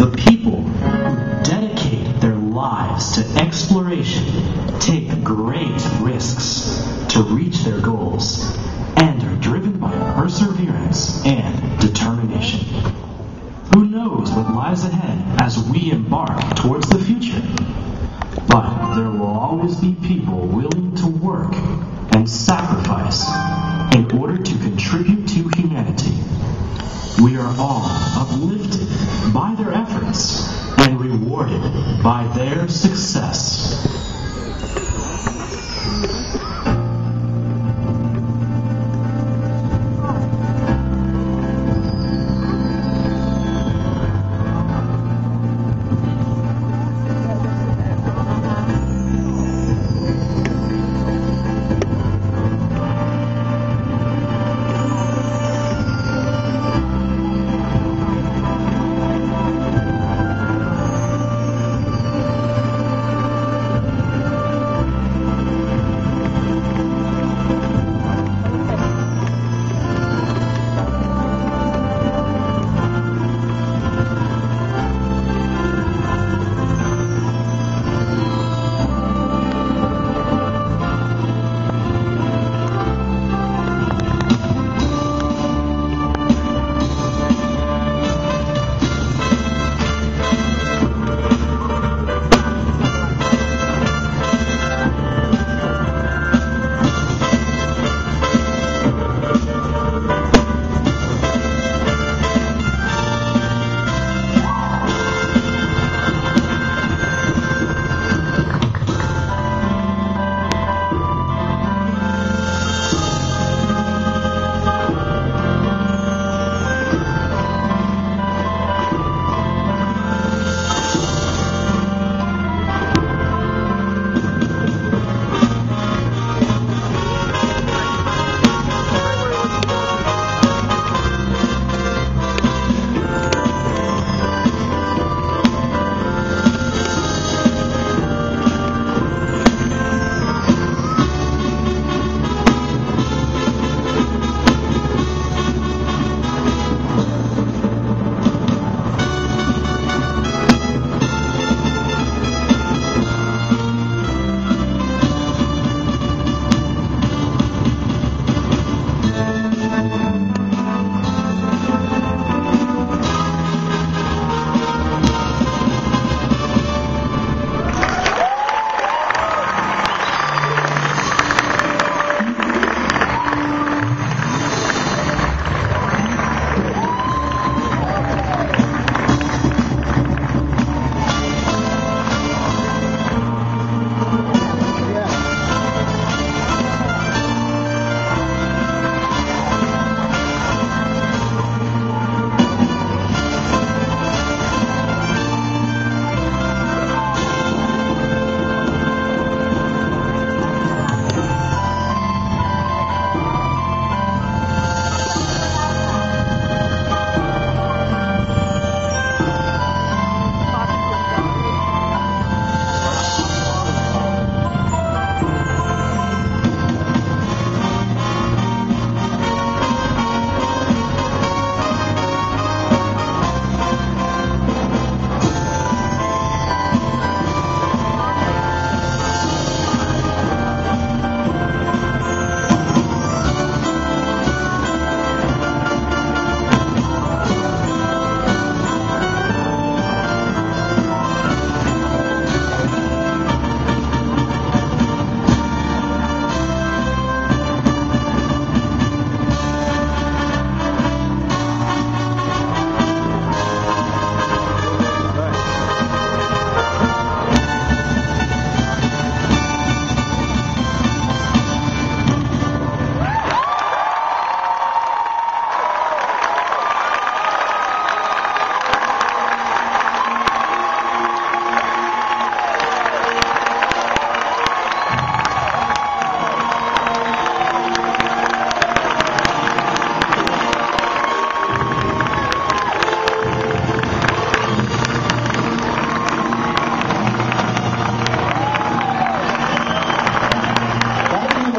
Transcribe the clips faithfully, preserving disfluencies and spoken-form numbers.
The people who dedicate their lives to exploration take great risks to reach their goals and are driven by perseverance and determination. Who knows what lies ahead as we embark towards the future? But there will always be people willing to work and sacrifice in order to contribute to humanity. We are all uplifted by their efforts and rewarded by their success.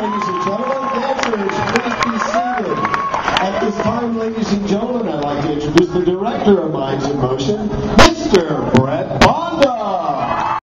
ladies and gentlemen, I'd like to introduce introduce the director of Minds in Motion, Mister